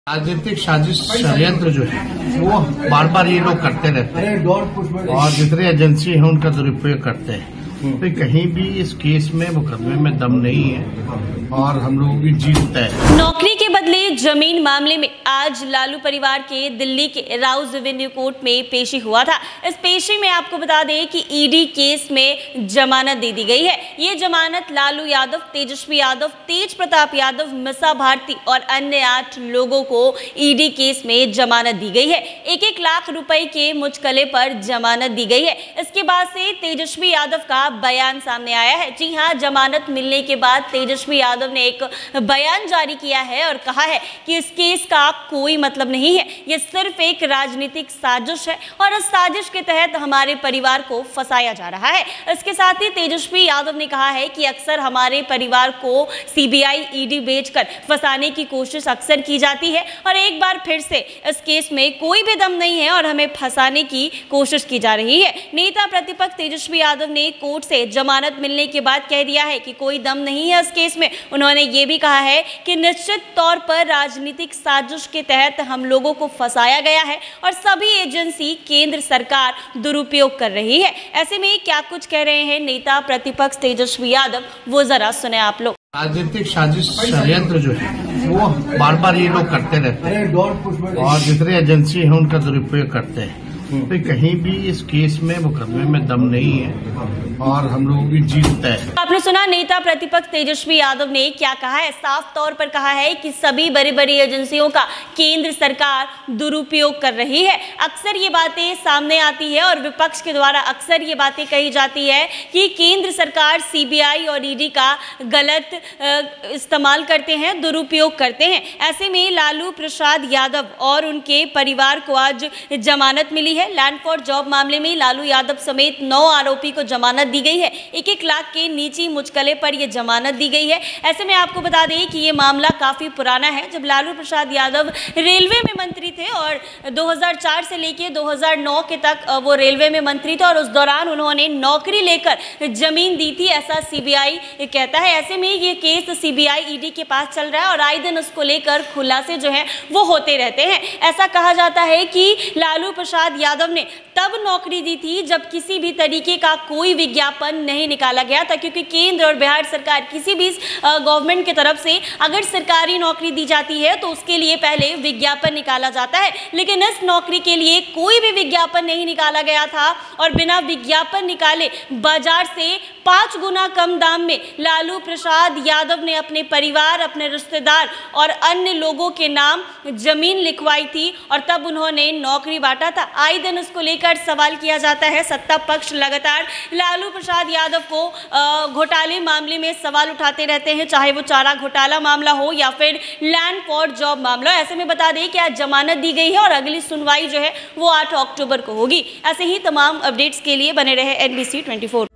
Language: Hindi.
राजनीतिक साजिश षड्यंत्र जो है वो बार बार ये लोग करते रहते हैं और जितने एजेंसी हैं उनका दुरुपयोग करते हैं। तो कहीं भी इस केस में मुकदमे में दम नहीं है और हम लोगों की जीत तय है। नौकरी के बदले जमीन मामले में आज लालू परिवार के दिल्ली के राउज रेवेन्यू कोर्ट में पेशी हुआ था। इस पेशी में आपको बता दें कि ईडी केस में जमानत दे दी गई है। ये जमानत लालू यादव, तेजस्वी यादव, तेज प्रताप यादव, मिसा भारती और अन्य 8 लोगों को ईडी केस में जमानत दी गई है। 1-1 लाख रुपए के मुचकले पर जमानत दी गई है। इसके बाद से तेजस्वी यादव का बयान सामने आया है। जी हां, जमानत मिलने के बाद तेजस्वी यादव ने एक बयान जारी किया है और कहा है कि इस केस का कोई मतलब नहीं है, ये सिर्फ एक राजनीतिक साजिश है और इस साजिश के तहत हमारे परिवार को फंसाया जा रहा है। इसके साथ ही तेजस्वी यादव ने कहा है कि अक्सर हमारे परिवार को सीबीआई, ईडी भेजकर फंसाने की कोशिश अक्सर की जाती है और एक बार फिर से इस केस में कोई भी दम नहीं है और हमें फंसाने की कोशिश की जा रही है। नेता प्रतिपक्ष तेजस्वी यादव ने कोर्ट से जमानत मिलने के बाद कह दिया है कि कोई दम नहीं है इस केस में। उन्होंने ये भी कहा है कि निश्चित तौर पर राजनीतिक साजिश के तहत हम लोगों को फंसाया गया है और सभी एजेंसी केंद्र सरकार दुरुपयोग कर रही है। ऐसे में क्या कुछ कह रहे हैं नेता प्रतिपक्ष तेजस्वी यादव, वो जरा सुने आप लोग। राजनीतिक साजिश षड्यंत्र जो है वो बार बार ये लोग करते रहते हैं और जितने एजेंसी हैं उनका दुरुपयोग करते हैं। तो कहीं भी इस केस में मुकदमे में दम नहीं है और हम लोगों की जीत तय है। आपने सुना नेता प्रतिपक्ष तेजस्वी यादव ने क्या कहा है। साफ तौर पर कहा है कि सभी बड़ी बड़ी एजेंसियों का केंद्र सरकार दुरुपयोग कर रही है। अक्सर ये बातें सामने आती है और विपक्ष के द्वारा अक्सर ये बातें कही जाती है कि केंद्र सरकार सीबीआई और ईडी का गलत इस्तेमाल करते हैं, दुरुपयोग करते हैं। ऐसे में लालू प्रसाद यादव और उनके परिवार को आज जमानत मिली है। लैंड फॉर जॉब मामले में लालू यादव समेत 9 आरोपी को जमानत दी गई है। 1-1 लाख के नीचे मुचकले पर यह जमानत दी गई है। ऐसे में आपको बता दें कि ये मामला काफी पुराना है। जब लालू प्रसाद यादव रेलवे में मंत्री थे और 2004 से लेकर 2009 के तक वो रेलवे में मंत्री थे और उस दौरान उन्होंने नौकरी लेकर जमीन दी थी, ऐसा सीबीआई कहता है। ऐसे में ये केस सीबीआई, ईडी के पास चल रहा है और आए दिन उसको लेकर खुलासे जो है वो होते रहते हैं। ऐसा कहा जाता है कि लालू प्रसाद यादव ने तब नौकरी दी थी जब किसी भी तरीके का कोई विज्ञापन नहीं निकाला गया था, क्योंकि केंद्र और बिहार सरकार किसी भी गवर्नमेंट की तरफ से अगर सरकारी नौकरी दी जाती है तो उसके लिए पहले विज्ञापन निकाला जाता है। लेकिन इस नौकरी के लिए कोई भी विज्ञापन नहीं निकाला गया था और बिना विज्ञापन निकाले बाजार से 5 गुना कम दाम में लालू प्रसाद यादव ने अपने परिवार, अपने रिश्तेदार और अन्य लोगों के नाम जमीन लिखवाई थी और तब उन्होंने नौकरी बांटा था। आए दिन उसको लेकर सवाल किया जाता है। सत्ता पक्ष लगातार लालू प्रसाद यादव को घोटाले मामले में सवाल उठाते रहते हैं, चाहे वो चारा घोटाला मामला हो या फिर लैंड फॉर जॉब मामला। ऐसे में बता दें कि आज जमानत दी गई है और अगली सुनवाई जो है वो 8 अक्टूबर को होगी। ऐसे ही तमाम अपडेट्स के लिए बने रहे NBC 24।